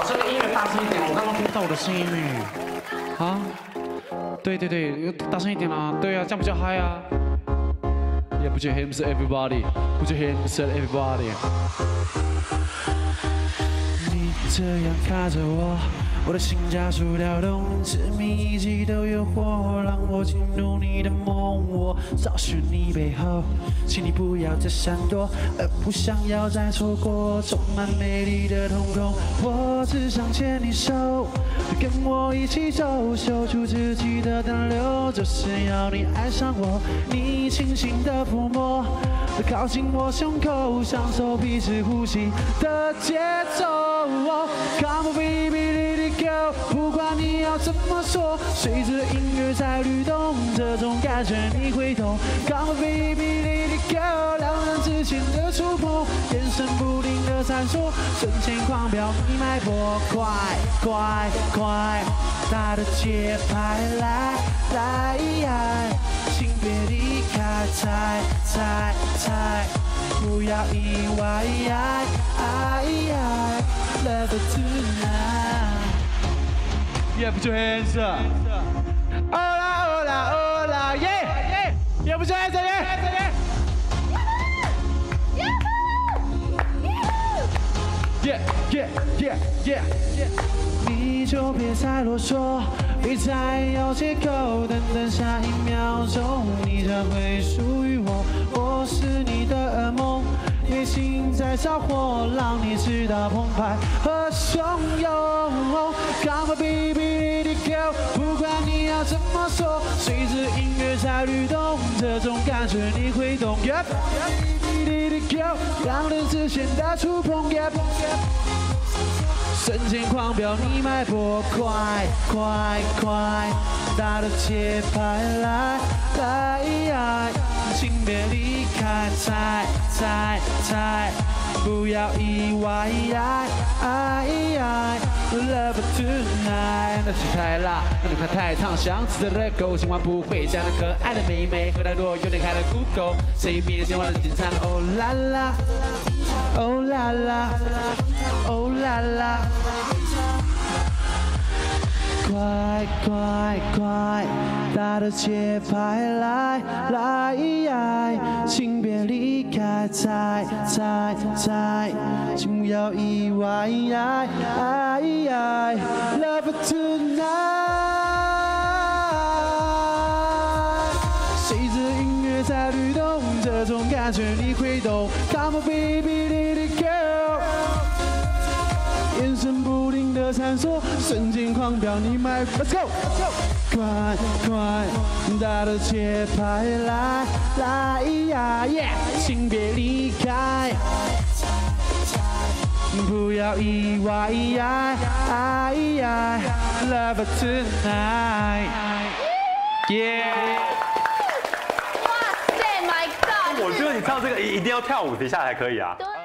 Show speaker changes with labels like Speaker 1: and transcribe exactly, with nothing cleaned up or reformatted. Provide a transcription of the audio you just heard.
Speaker 1: 这个音乐大声一点，我刚刚听不到我的声音哎。啊？对对对，大声一点啦。对啊，这样比较嗨啊。Yeah, put your hands up, everybody. Put your hands up, everybody. 你这样看着我。 我的心加速跳动，执迷一切都有火，让我进入你的梦。我找寻你背后，请你不要再闪躲，而不想要再错过充满美丽的瞳孔。我只想牵你手，跟我一起走，秀出自己的单流，就是要你爱上我。你轻轻的抚摸，靠近我胸口，享受彼此呼吸的节奏。Come on, baby. Go， 不管你要怎么说，随着音乐在律动，这种感觉你会懂。Come on baby let it go， 两人之间的触碰，眼神不停的闪烁，瞬间狂飙你脉搏，快快快，大的节拍来来，请别离开，猜猜猜，不要意外，Love it tonight。 Yeah, put your hands up. Hola, hola, hola, yeah, yeah. Yeah, put your hands up, yeah. Yeah, yeah, yeah, yeah, yeah. 你就别再啰嗦，别再要借口，等等下一秒钟，你将会属于我，我是你的噩梦。 内心在着火，让你知道澎湃和汹涌。Come on, baby, let it go。不管你要怎么说，随着音乐在律动，这种感觉你会懂。Yep, baby, let it go。两人之间的触碰 ，Yep。瞬间狂飙你脉搏，快快快，大的节拍来来。 请别离开，猜猜猜，不要意外，Love it tonight。那是太辣，那你快太烫，像吃的热狗，今晚不会这样的可爱的妹妹，喝太多有点开了骨头，谁面前玩的紧张？哦啦啦，哦啦啦，哦啦啦。 快快快，大的节拍来来，请别离开，猜猜猜，请不要意外 ，Love it tonight。随着音乐在律动，这种感觉你会懂。Come on baby, let it go。 眼神不停的闪烁，瞬间狂飙你脉 ，Let's go， 快快，大的节拍来来，Yeah， 请别离开，不要意外 ，Love it tonight，Yeah。
Speaker 2: 哇塞 ，My God！
Speaker 3: 我觉得你唱这个一一定要跳舞一下才可以啊。
Speaker 2: 对。